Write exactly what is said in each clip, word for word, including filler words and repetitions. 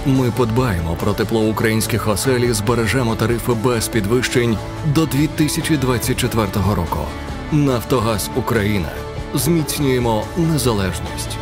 Ми подбаємо про тепло українських осель і збережемо тарифи без підвищень до дві тисячі двадцять четвертого року. Нафтогаз Україна. Зміцнюємо незалежність.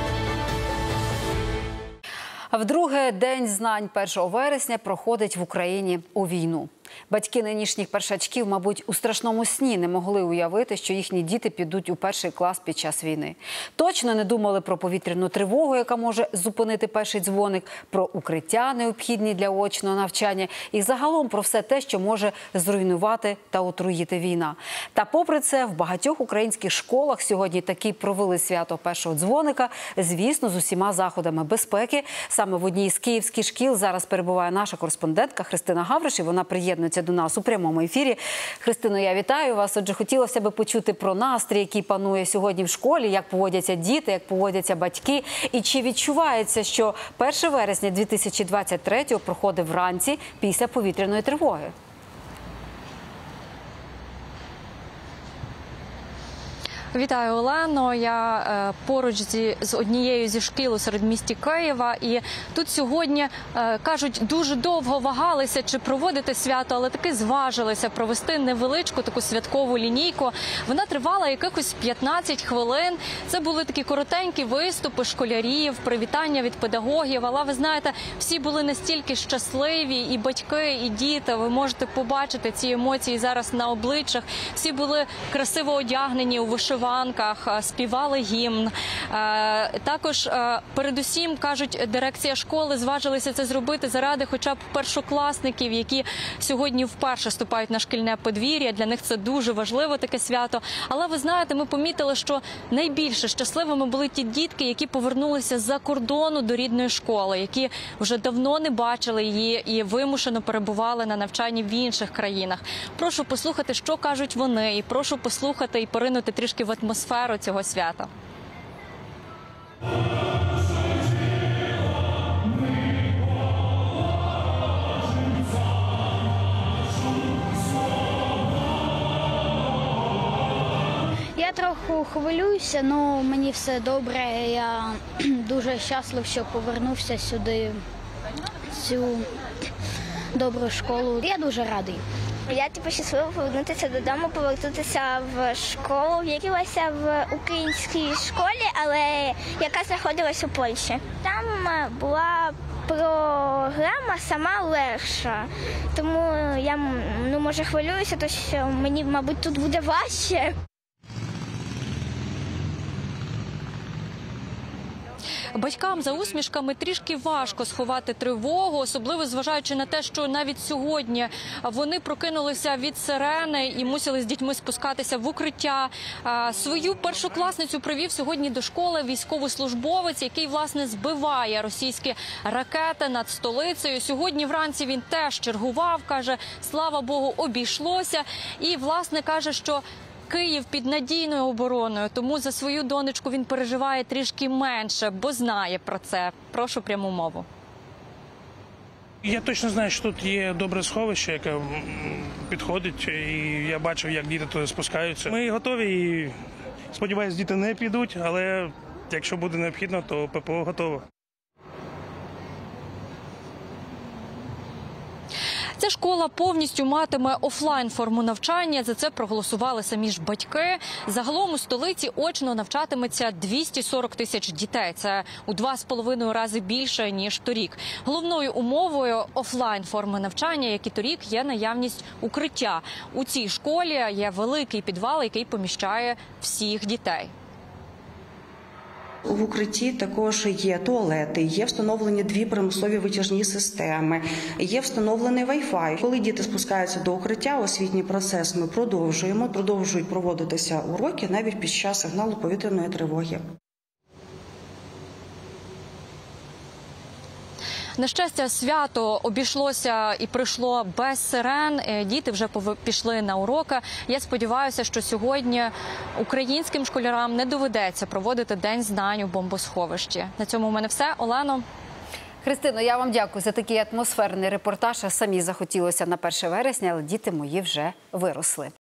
Вдруге День знань першого вересня проходить в Україні у війну. Батьки нинішніх першачків, мабуть, у страшному сні не могли уявити, що їхні діти підуть у перший клас під час війни. Точно не думали про повітряну тривогу, яка може зупинити перший дзвоник, про укриття, необхідні для очного навчання, і загалом про все те, що може зруйнувати та отруїти війна. Та попри це, в багатьох українських школах сьогодні таки провели свято першого дзвоника, звісно, з усіма заходами безпеки. Саме в одній з київських шкіл зараз перебуває наша кореспондентка Христина Гавриш, і вона приєднується до нас у прямому ефірі. Христино, я вітаю вас. Отже, хотілося б почути про настрій, який панує сьогодні в школі, як поводяться діти, як поводяться батьки. І чи відчувається, що перше вересня дві тисячі двадцять третього проходить вранці після повітряної тривоги? Вітаю, Олено. Я е, поруч зі, з однією зі шкіл у середмісті Києва. І тут сьогодні, е, кажуть, дуже довго вагалися, чи проводити свято, але таки зважилися провести невеличку таку святкову лінійку. Вона тривала якихось п'ятнадцять хвилин. Це були такі коротенькі виступи школярів, привітання від педагогів. Але, ви знаєте, всі були настільки щасливі, і батьки, і діти. Ви можете побачити ці емоції зараз на обличчях. Всі були красиво одягнені у вишиванках. Співали гімн. Також, передусім, кажуть, дирекція школи зважилися це зробити заради хоча б першокласників, які сьогодні вперше вступають на шкільне подвір'я. Для них це дуже важливо, таке свято. Але, ви знаєте, ми помітили, що найбільше щасливими були ті дітки, які повернулися з-за кордону до рідної школи, які вже давно не бачили її і вимушено перебували на навчанні в інших країнах. Прошу послухати, що кажуть вони, і прошу послухати і поринути трішки в атмосферу цього свята. Я трохи хвилююся, але мені все добре. Я дуже щаслив, що повернувся сюди, в цю добру школу. Я дуже радий. Я типу щаслива повернутися додому, повернутися в школу. Вчилася в українській школі, але яка знаходилась у Польщі. Там була програма сама легша, тому я, ну, може, хвилююся, тому що мені, мабуть, тут буде важче. Батькам за усмішками трішки важко сховати тривогу, особливо зважаючи на те, що навіть сьогодні вони прокинулися від сирени і мусили з дітьми спускатися в укриття. Свою першокласницю привів сьогодні до школи військовослужбовець, який, власне, збиває російські ракети над столицею. Сьогодні вранці він теж чергував, каже, слава Богу, обійшлося. І, власне, каже, що Київ під надійною обороною, тому за свою донечку він переживає трішки менше, бо знає про це. Прошу пряму мову. Я точно знаю, що тут є добре сховище, яке підходить, і я бачив, як діти туди спускаються. Ми готові і, сподіваюся, діти не підуть, але якщо буде необхідно, то ППО готово. Ця школа повністю матиме офлайн-форму навчання. За це проголосували самі ж батьки. Загалом у столиці очно навчатиметься двісті сорок тисяч дітей. Це у два з половиною рази більше, ніж торік. Головною умовою офлайн-форми навчання, як і торік, є наявність укриття. У цій школі є великий підвал, який поміщає всіх дітей. В укритті також є туалети, є встановлені дві примусові витяжні системи, є встановлений Wi-Fi. Коли діти спускаються до укриття, освітній процес ми продовжуємо, продовжують проводитися уроки навіть під час сигналу повітряної тривоги. На щастя, свято обійшлося і пройшло без сирен. Діти вже пішли на уроки. Я сподіваюся, що сьогодні українським школярам не доведеться проводити День знань у бомбосховищі. На цьому у мене все. Олено. Христино, я вам дякую за такий атмосферний репортаж. Самі захотілося на перше вересня, але діти мої вже виросли.